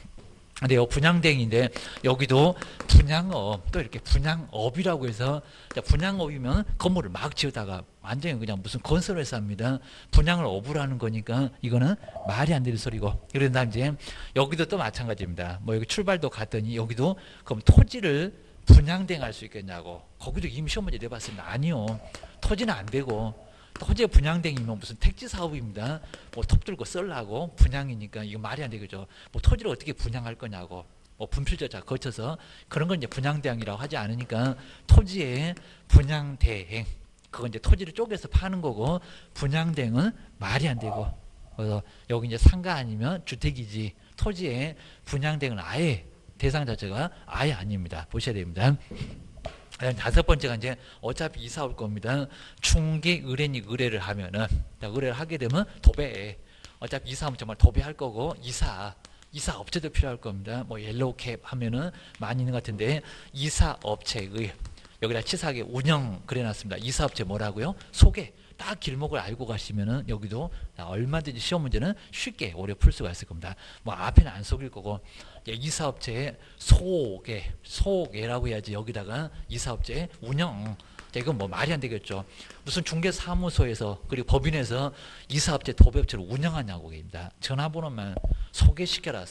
근데 요 분양대행인데 여기도 분양업 또 이렇게 분양업이라고 해서 분양업이면 건물을 막 지어다가 완전히 그냥 무슨 건설회사입니다. 분양을 업으로 하는 거니까 이거는 말이 안 되는 소리고 그런다 이제 여기도 또 마찬가지입니다. 뭐 여기 출발도 갔더니 여기도 그럼 토지를 분양대행할 수 있겠냐고 거기도 이미 시험 문제 내봤습니다. 아니요. 토지는 안 되고 토지의 분양대행이면 무슨 택지 사업입니다. 뭐 톱 들고 썰라고 분양이니까 이거 말이 안 되겠죠. 뭐 토지를 어떻게 분양할 거냐고 뭐 분필저자 거쳐서 그런 건 이제 분양대행이라고 하지 않으니까 토지의 분양대행 그건 이제 토지를 쪼개서 파는 거고 분양대행은 말이 안 되고 그래서 여기 이제 상가 아니면 주택이지 토지의 분양대행은 아예 대상 자체가 아예 아닙니다. 보셔야 됩니다. 다섯 번째가 이제 어차피 이사 올 겁니다. 중개 의뢰인이 의뢰를 하면은 의뢰를 하게 되면 도배 어차피 이사하면 정말 도배할 거고 이사 업체도 필요할 겁니다. 뭐 옐로우캡 하면은 많이 있는 것 같은데 이사 업체의 여기다 치사하게 운영 그래놨습니다. 이사 업체 뭐라고요? 소개 딱 길목을 알고 가시면은 여기도 얼마든지 시험 문제는 쉽게 오래 풀 수가 있을 겁니다. 뭐 앞에는 안 속일 거고 이사업체의 소개라고 해야지 여기다가 이사업체의 운영 자, 이건 뭐 말이 안 되겠죠. 무슨 중개사무소에서 그리고 법인에서 이사업체, 도배업체를 운영하냐고 얘기합니다. 전화번호만 소개시켜라.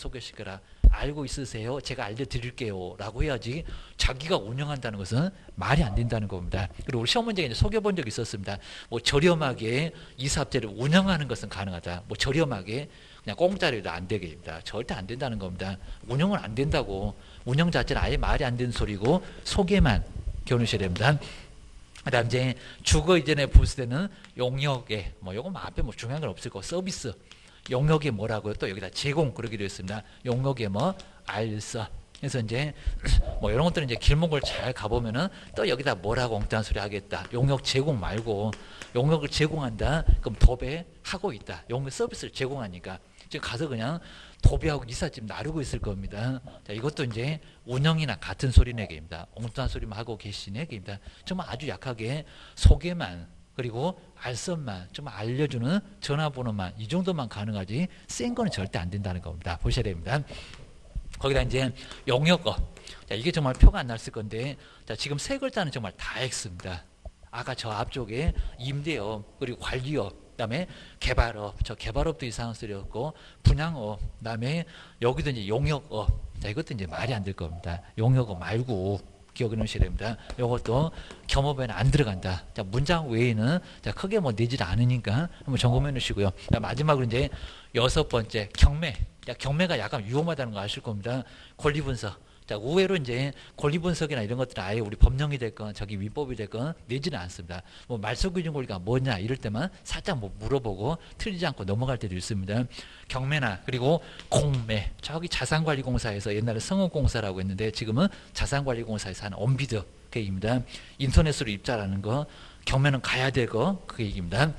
알고 있으세요? 제가 알려드릴게요. 라고 해야지 자기가 운영한다는 것은 말이 안 된다는 겁니다. 그리고 우리 시험 문제에 이제 소개본 적이 있었습니다. 뭐 저렴하게 이사업체를 운영하는 것은 가능하다. 뭐 저렴하게 그냥 공짜로도 안 되게 됩니다. 절대 안 된다는 겁니다. 운영은 안 된다고. 운영 자체는 아예 말이 안 되는 소리고 소개만 겨누셔야 됩니다. 그 다음 이제 주거 이전에 부수되는 용역에 뭐 요거 앞에 뭐 중요한 건 없을 거고 서비스 용역에 뭐라고요? 또 여기다 제공 그러게 되어 있습니다. 용역에 뭐 알서. 그래서 이제 뭐 이런 것들은 이제 길목을 잘 가보면은 또 여기다 뭐라고 엉뚱한 소리 하겠다. 용역 제공 말고 용역을 제공한다. 그럼 도배하고 있다. 용역 서비스를 제공하니까 지금 가서 그냥 도배하고 이삿짐 나르고 있을 겁니다. 자, 이것도 이제 운영이나 같은 소리네 개입니다. 엉뚱한 소리만 하고 계시네 개입니다. 정말 아주 약하게 소개만 그리고 알선만 좀 알려주는 전화번호만 이 정도만 가능하지 센 거는 절대 안 된다는 겁니다. 보셔야 됩니다. 거기다 이제 용역업. 자, 이게 정말 표가 안 났을 건데 자, 지금 세 글자는 정말 다 X입니다. 아까 저 앞쪽에 임대업 그리고 관리업 그다음에 개발업, 저 개발업도 이상한 소리였고 분양업, 그다음에 여기도 이제 용역업. 자, 이것도 이제 말이 안 될 겁니다. 용역업 말고 기억해 놓으셔야 됩니다. 이것도 겸업에는 안 들어간다. 자, 문장 외에는 자, 크게 뭐 내질 않으니까 한번 점검해 놓으시고요. 자, 마지막으로 이제 6번째 경매. 자, 경매가 약간 위험하다는 거 아실 겁니다. 권리 분석. 자, 의외로 이제 권리 분석이나 이런 것들은 아예 우리 법령이 됐건 저기 위법이 됐건 내지는 않습니다. 뭐 말소기준 권리가 뭐냐 이럴 때만 살짝 뭐 물어보고 틀리지 않고 넘어갈 때도 있습니다. 경매나 그리고 공매. 저기 자산관리공사에서 옛날에 성업공사라고 했는데 지금은 자산관리공사에서 하는 언비드 그 얘기입니다. 인터넷으로 입찰하는 거 경매는 가야 되고 그 얘기입니다.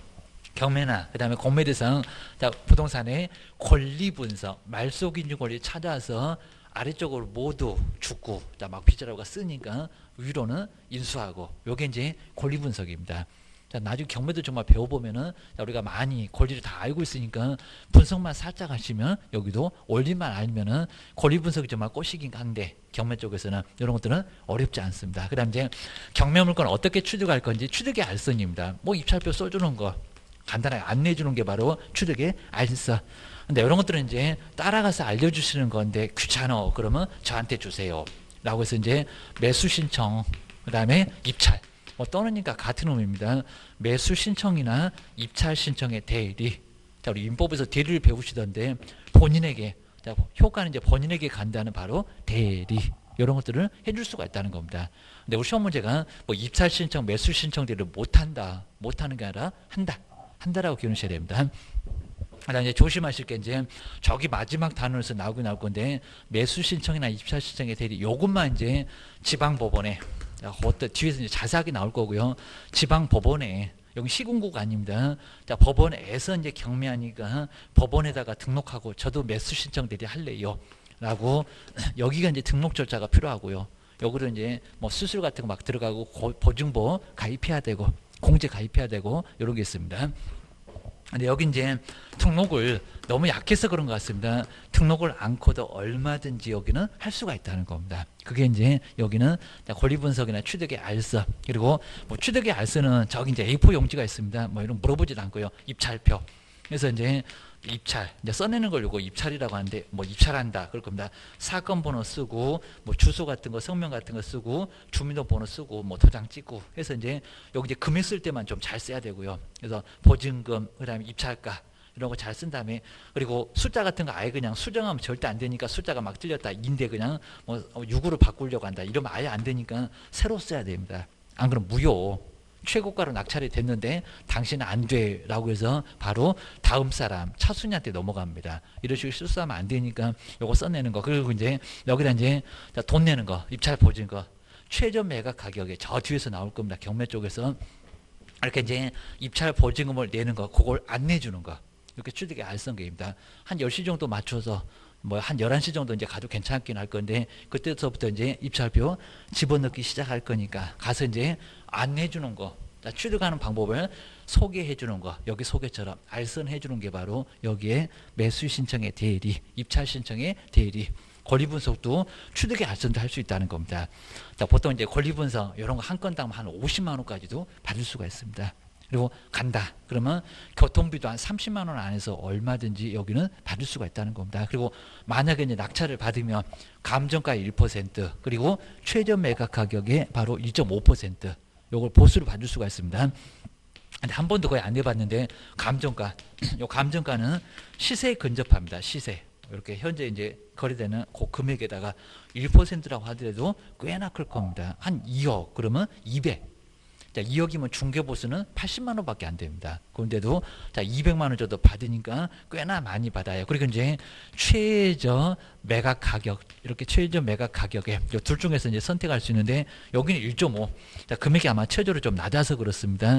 경매나 그 다음에 공매 대상 자, 부동산의 권리 분석 말소기준 권리 찾아서 아래쪽으로 모두 죽고 막 빚자라고 쓰니까 위로는 인수하고 요게 이제 권리 분석입니다. 자, 나중에 경매도 정말 배워보면은 우리가 많이 권리를 다 알고 있으니까 분석만 살짝 하시면 여기도 원리만 알면은 권리 분석이 정말 꼬시긴 한데 경매 쪽에서는 이런 것들은 어렵지 않습니다. 그 다음 이제 경매 물건 어떻게 취득할 건지 취득의 알선입니다. 뭐 입찰표 써주는 거 간단하게 안내해 주는 게 바로 취득의 알선. 근데 이런 것들은 이제 따라가서 알려주시는 건데 귀찮아 그러면 저한테 주세요 라고 해서 이제 매수 신청 그 다음에 입찰 뭐 떠느니까 같은 의미입니다. 매수 신청이나 입찰 신청의 대리. 자, 우리 민법에서 대리를 배우시던데 본인에게 자, 효과는 이제 본인에게 간다는 바로 대리 이런 것들을 해줄 수가 있다는 겁니다. 근데 우리 시험 문제가 뭐 입찰 신청 매수 신청 대리를 못한다 못하는 게 아니라 한다라고 기억하셔야 됩니다. 이제 조심하실 게 이제 저기 마지막 단원에서 나올 건데 매수 신청이나 입찰 신청의 대리 요것만 이제 지방 법원에 뒤에서 이제 자세하게 나올 거고요. 지방 법원에 여기 시군구가 아닙니다. 자, 법원에서 이제 경매하니까 법원에다가 등록하고 저도 매수 신청 대리 할래요. 라고 여기가 이제 등록 절차가 필요하고요. 여기로 이제 뭐 수술 같은 거 막 들어가고 보증보 가입해야 되고 공제 가입해야 되고 이런 게 있습니다. 근데 여기 이제 등록을 너무 약해서 그런 것 같습니다. 등록을 않고도 얼마든지 여기는 할 수가 있다는 겁니다. 그게 이제 여기는 권리 분석이나 취득의 알선 그리고 뭐 취득의 알선은 저기 이제 A4 용지가 있습니다. 뭐 이런 물어보지도 않고요. 입찰표. 그래서 이제 입찰 이제 써내는 걸 요거 입찰이라고 하는데 뭐 입찰한다 그럴 겁니다. 사건 번호 쓰고 뭐 주소 같은 거 성명 같은 거 쓰고 주민등록번호 쓰고 뭐 도장 찍고 해서 이제 여기 이제 금액 쓸 때만 좀 잘 써야 되고요. 그래서 보증금 그다음에 입찰가 이런 거 잘 쓴 다음에 그리고 숫자 같은 거 아예 그냥 수정하면 절대 안 되니까 숫자가 막 틀렸다 인데 그냥 뭐 6으로 바꾸려고 한다 이러면 아예 안 되니까 새로 써야 됩니다. 안 그러면 무효. 최고가로 낙찰이 됐는데 당신은 안 돼 라고 해서 바로 다음 사람 차순위한테 넘어갑니다. 이런 식으로 실수하면 안 되니까 요거 써내는 거 그리고 이제 여기다 이제 돈 내는 거 입찰 보증 거 최저 매각 가격에 저 뒤에서 나올 겁니다. 경매 쪽에서 이렇게 이제 입찰 보증금을 내는 거 그걸 안 내주는 거 이렇게 취득의 알선계입니다. 한 10시 정도 맞춰서 뭐 한 11시 정도 이제 가도 괜찮긴 할 건데 그때부터 이제 입찰표 집어넣기 시작할 거니까 가서 이제 안내해 주는 거 취득하는 방법을 소개해 주는 거 여기 소개처럼 알선해 주는 게 바로 여기에 매수 신청의 대리 입찰 신청의 대리 권리 분석도 취득의 알선도 할 수 있다는 겁니다. 자, 보통 이제 권리 분석 이런 거 한 건당 한 50만 원까지도 받을 수가 있습니다. 그리고 간다. 그러면 교통비도 한 30만 원 안에서 얼마든지 여기는 받을 수가 있다는 겁니다. 그리고 만약에 이제 낙찰을 받으면 감정가 1% 그리고 최저 매각 가격의 바로 1.5% 요걸 보수로 받을 수가 있습니다. 근데 한 번도 거의 안 해봤는데 감정가, 요 감정가는 시세에 근접합니다. 시세. 이렇게 현재 이제 거래되는 그 금액에다가 1%라고 하더라도 꽤나 클 겁니다. 한 2억 그러면 200. 자, 2억이면 중개보수는 80만 원밖에 안 됩니다. 그런데도 자 200만 원 정도 받으니까 꽤나 많이 받아요. 그리고 이제 최저 매각 가격 이렇게 최저 매각 가격에 둘 중에서 이제 선택할 수 있는데 여기는 1.5. 자, 금액이 아마 최저로 좀 낮아서 그렇습니다.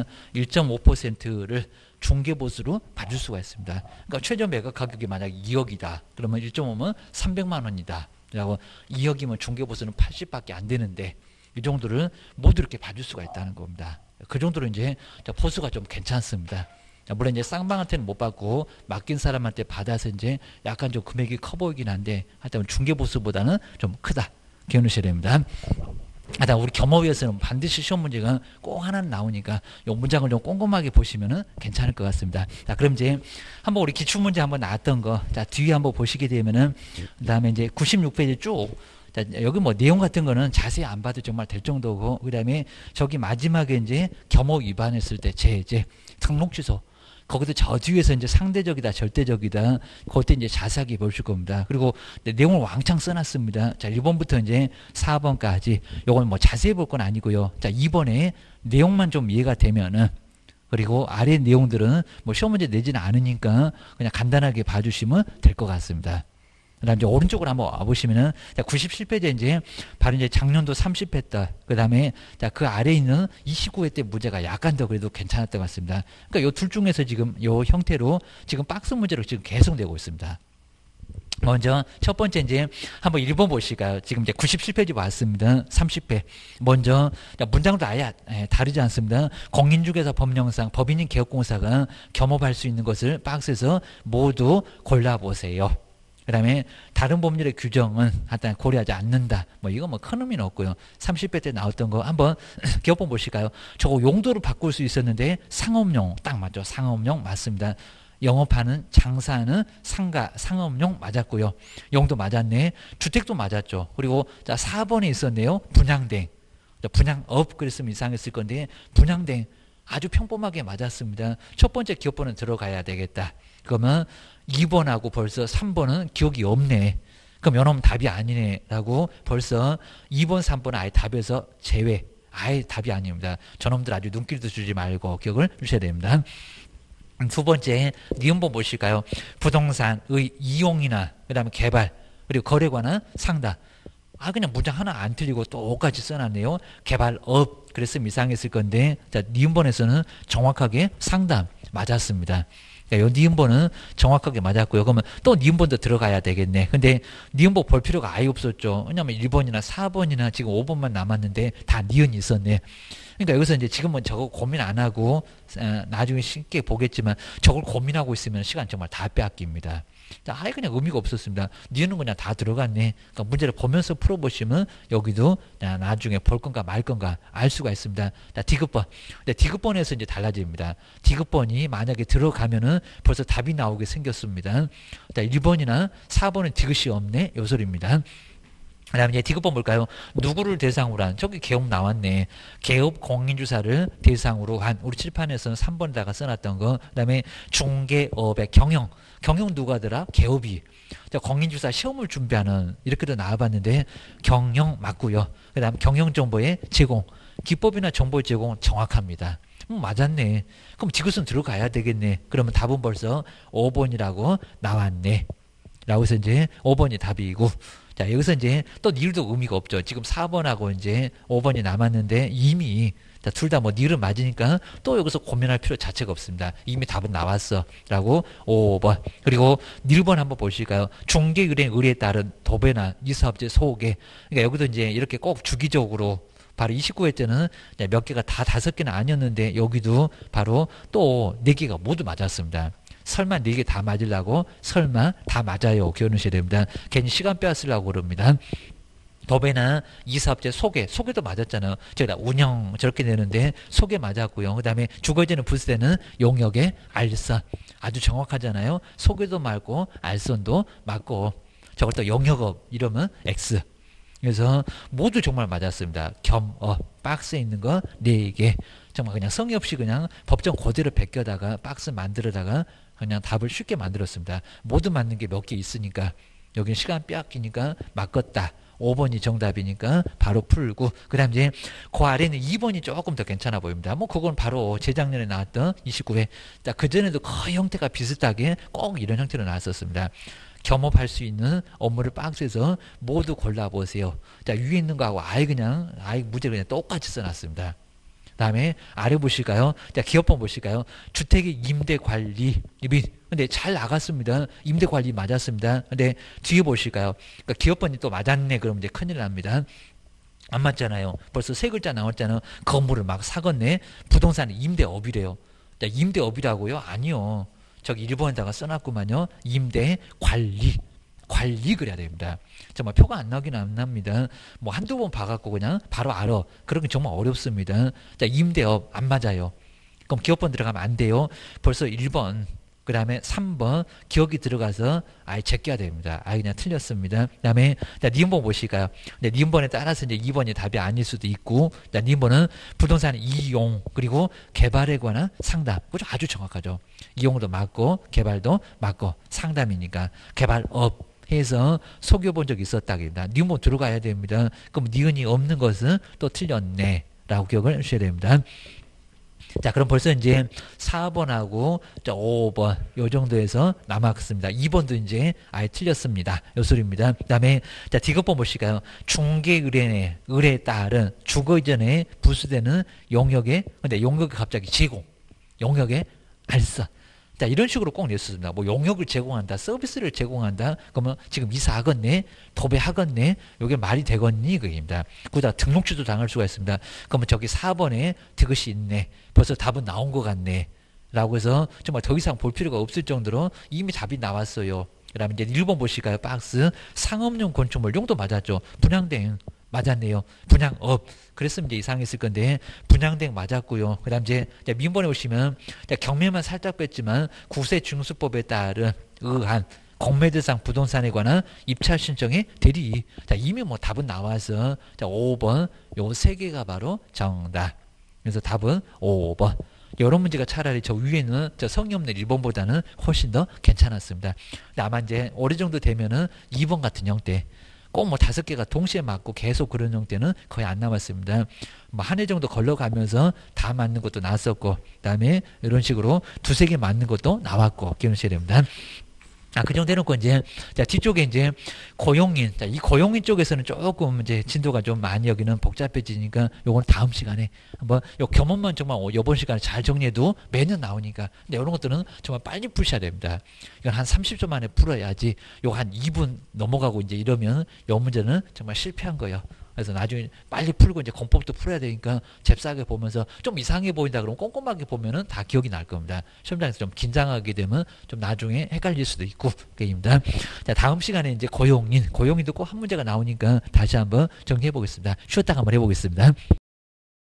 1.5%를 중개보수로 받을 수가 있습니다. 그러니까 최저 매각 가격이 만약 2억이다. 그러면 1.5면 300만 원이다. 라고 2억이면 중개보수는 80밖에 안 되는데 이 정도를 모두 이렇게 봐줄 수가 있다는 겁니다. 그 정도로 이제 보수가 좀 괜찮습니다. 물론 이제 쌍방한테는 못 받고 맡긴 사람한테 받아서 이제 약간 좀 금액이 커 보이긴 한데 하여튼 중개 보수보다는 좀 크다. 기억하셔야 됩니다. 하여튼 우리 겸업위에서는 반드시 시험 문제가 꼭 하나 나오니까 이 문장을 좀 꼼꼼하게 보시면은 괜찮을 것 같습니다. 자, 그럼 이제 한번 우리 기출 문제 한번 나왔던 거, 자 뒤에 한번 보시게 되면은 그다음에 이제 96페이지 쭉. 자, 여기 뭐 내용 같은 거는 자세히 안 봐도 정말 될 정도고, 그 다음에 저기 마지막에 이제 겸업 위반했을 때 제재, 등록 취소. 거기도 저 뒤에서 이제 상대적이다, 절대적이다. 그때 이제 자세하게 보실 겁니다. 그리고 내용을 왕창 써놨습니다. 자, 1번부터 이제 4번까지. 요건 뭐 자세히 볼 건 아니고요. 자, 2번에 내용만 좀 이해가 되면은, 그리고 아래 내용들은 뭐 시험 문제 내지는 않으니까 그냥 간단하게 봐주시면 될 것 같습니다. 그다음 이제 오른쪽으로 한번 와보시면은 97페이지에 이제 바로 이제 작년도 30회 그 다음에 자 그 아래 있는 29회 때 문제가 약간 더 그래도 괜찮았던 것 같습니다. 그러니까 요 둘 중에서 지금 요 형태로 지금 박스 문제로 지금 계속 되고 있습니다. 먼저 첫 번째 이제 한번 1번 보실까요? 지금 이제 97페이지 왔습니다. 30회. 먼저 문장도 아예 다르지 않습니다. 공인중개사 법령상 법인인 개업공사가 겸업할 수 있는 것을 박스에서 모두 골라보세요. 그 다음에 다른 법률의 규정은 하여튼 고려하지 않는다. 뭐 이거 뭐 큰 의미는 없고요. 30회 때 나왔던 거 한번 기업본 보실까요? 저거 용도를 바꿀 수 있었는데 상업용 딱 맞죠. 상업용 맞습니다. 영업하는 장사하는 상가 상업용 맞았고요. 용도 맞았네. 주택도 맞았죠. 그리고 자 4번에 있었네요. 분양대. 분양업 그랬으면 이상했을 건데 분양대 아주 평범하게 맞았습니다. 첫 번째 기업본은 들어가야 되겠다. 그러면 2번하고 벌써 3번은 기억이 없네. 그럼 요놈은 답이 아니네 라고 벌써 2번, 3번은 아예 답에서 제외. 아예 답이 아닙니다. 저놈들 아주 눈길도 주지 말고 기억을 주셔야 됩니다. 두 번째 니은본 보실까요? 부동산의 이용이나 그 다음에 개발 그리고 거래에 관한 상담. 아 그냥 문장 하나 안 틀리고 똑같이 써놨네요. 개발업 그랬으면 이상했을 건데 자 니은본에서는 정확하게 상담 맞았습니다. 요 니은본은 정확하게 맞았고요. 그러면 또 니은본도 들어가야 되겠네. 근데 니은본 볼 필요가 아예 없었죠. 왜냐면 1번이나 4번이나 지금 5번만 남았는데 다 니은이 있었네. 그러니까 여기서 이제 지금은 저거 고민 안 하고 나중에 쉽게 보겠지만 저걸 고민하고 있으면 시간 정말 다 빼앗깁니다. 자, 아예 그냥 의미가 없었습니다. 니은은 그냥 다 들어갔네. 그러니까 문제를 보면서 풀어보시면 여기도 나중에 볼 건가 말 건가 알 수가 있습니다. 자, 디귿번. 근데 디귿번에서 이제 달라집니다. 디귿번이 만약에 들어가면은 벌써 답이 나오게 생겼습니다. 자, 1번이나 4번은 디귿이 없네. 요 소리입니다. 그 다음에 이제 디귿번 볼까요? 누구를 대상으로 한, 저기 개업 나왔네. 개업 공인주사를 대상으로 한, 우리 칠판에서는 3번에다가 써놨던 거. 그 다음에 중개업의 경영. 경영 누가더라? 개업이. 공인주사 시험을 준비하는, 이렇게도 나와봤는데, 경영 맞고요. 그 다음 경영정보의 제공. 기법이나 정보의 제공 정확합니다. 맞았네. 그럼 디귿은 들어가야 되겠네. 그러면 답은 벌써 5번이라고 나왔네. 라고 해서 이제 5번이 답이고, 자, 여기서 이제 또 니을도 의미가 없죠. 지금 4번하고 이제 5번이 남았는데 이미 둘 다 뭐 니을은 맞으니까 또 여기서 고민할 필요 자체가 없습니다. 이미 답은 나왔어. 라고 5번. 그리고 니을번 한번 보실까요? 중개의뢰 의뢰에 따른 도배나 이사업체 소개. 그러니까 여기도 이제 이렇게 꼭 주기적으로 바로 29회 때는 몇 개가 다 5개는 아니었는데 여기도 바로 또 4개가 모두 맞았습니다. 설마 4개 다 맞으려고 설마 다 맞아요. 기억하셔야 됩니다. 괜히 시간 빼앗으려고 그럽니다. 법에나 이사업체 소개도 맞았잖아요. 저기다 운영 저렇게 되는데 소개 맞았고요. 그 다음에 주거지는 부수되는 용역의 알선 아주 정확하잖아요. 소개도 맞고 알선도 맞고 저걸 또 용역업 이러면 X. 그래서 모두 정말 맞았습니다. 겸업 박스에 있는 거 4개 정말 그냥 성의 없이 그냥 법정 그대로 베껴다가 박스 만들어다가 그냥 답을 쉽게 만들었습니다. 모두 맞는 게 몇 개 있으니까 여기는 시간 빼앗기니까 맞겠다. 5번이 정답이니까 바로 풀고 그 다음 이제 그 아래는 2번이 조금 더 괜찮아 보입니다. 뭐 그건 바로 재작년에 나왔던 29회 그전에도 거의 형태가 비슷하게 꼭 이런 형태로 나왔었습니다. 겸업할 수 있는 업무를 박스에서 모두 골라보세요. 자, 위에 있는 거하고 아예 무제로 그냥 똑같이 써놨습니다. 다음에 아래 보실까요? 자, 기업번 보실까요? 주택의 임대 관리 근데 잘 나갔습니다. 임대 관리 맞았습니다. 근데 뒤에 보실까요? 그러니까 기업번이 또 맞았네. 그러면 이제 큰일 납니다. 안 맞잖아요. 벌써 3글자 나왔잖아요. 건물을 막 사겠네. 부동산 임대업이래요. 자, 임대업이라고요? 아니요. 저기 1번에다가 써놨구만요. 임대 관리 그래야 됩니다. 정말 표가 안 나긴 안 납니다. 뭐 한두 번 봐갖고 그냥 바로 알아. 그런 게 정말 어렵습니다. 자, 임대업 안 맞아요. 그럼 기업번 들어가면 안 돼요. 벌써 1번, 그 다음에 3번 기억이 들어가서 아예 제껴야 됩니다. 아예 그냥 틀렸습니다. 그 다음에 니은번 보실까요? 니은번에 따라서 이제 2번이 답이 아닐 수도 있고, 니은번은 부동산 이용 그리고 개발에 관한 상담. 그죠? 아주 정확하죠. 이용도 맞고 개발도 맞고 상담이니까 개발업 해서 속여본 적이 있었다입니다. 니은번 들어가야 됩니다. 그럼 니은이 없는 것은 또 틀렸네 라고 기억을 해주셔야 됩니다. 자, 그럼 벌써 이제 4번하고 5번 요 정도에서 남았습니다. 2번도 이제 아예 틀렸습니다. 요 소리입니다. 그 다음에 자, D급번 보실까요? 중개의뢰에 따른 주거 이전에 부수되는 용역의 근데 용역이 갑자기 제공 용역의 알선 자, 이런 식으로 꼭 냈습니다. 뭐 용역을 제공한다, 서비스를 제공한다. 그러면 지금 이사하겠네, 도배하겠네. 이게 말이 되겠니? 그입니다. 그러다 등록주도 당할 수가 있습니다. 그러면 저기 4번에 그것이 있네. 벌써 답은 나온 것 같네. 라고 해서 정말 더 이상 볼 필요가 없을 정도로 이미 답이 나왔어요. 그다음에 이제 1번 보실까요? 박스 상업용 건축물 용도 맞았죠. 분양대행 맞았네요. 분양업 그랬으면 이제 이상했을 건데 분양대행 맞았고요. 그다음 이제 민번에 오시면 경매만 살짝 뺐지만 구세증수법에 따른 의한 공매대상 부동산에 관한 입찰 신청의 대리. 자, 이미 뭐 답은 나와서 자, 5번 요 3개가 바로 정답. 그래서 답은 5번. 이런 문제가 차라리 저 위에는 저 성의 없는 1번보다는 훨씬 더 괜찮았습니다. 아마 이제 어느 정도 되면은 2번 같은 형태. 꼭 뭐 5개가 동시에 맞고 계속 그런 형태는 거의 안 남았습니다. 뭐 한 해 정도 걸러가면서 다 맞는 것도 나왔었고, 그 다음에 이런 식으로 2-3개 맞는 것도 나왔고, 기억하셔야 됩니다. 그 정도 해놓고 이제, 자, 뒤쪽에 이제 고용인. 자, 이 고용인 쪽에서는 조금 이제 진도가 좀 많이 여기는 복잡해지니까 요건 다음 시간에 한번 요 겸업만 정말 요번 시간에 잘 정리해도 매년 나오니까. 근데 이런 것들은 정말 빨리 푸셔야 됩니다. 이건 한 30초 만에 풀어야지 요 한 2분 넘어가고 이제 이러면 요 문제는 정말 실패한 거예요. 그래서 나중에 빨리 풀고 이제 공법도 풀어야 되니까 잽싸게 보면서 좀 이상해 보인다 그러면 꼼꼼하게 보면은 다 기억이 날 겁니다. 시험장에서 좀 긴장하게 되면 좀 나중에 헷갈릴 수도 있고 그입니다. 자, 다음 시간에 이제 고용인도 꼭 한 문제가 나오니까 다시 한번 정리해 보겠습니다. 쉬었다가 한번 해보겠습니다.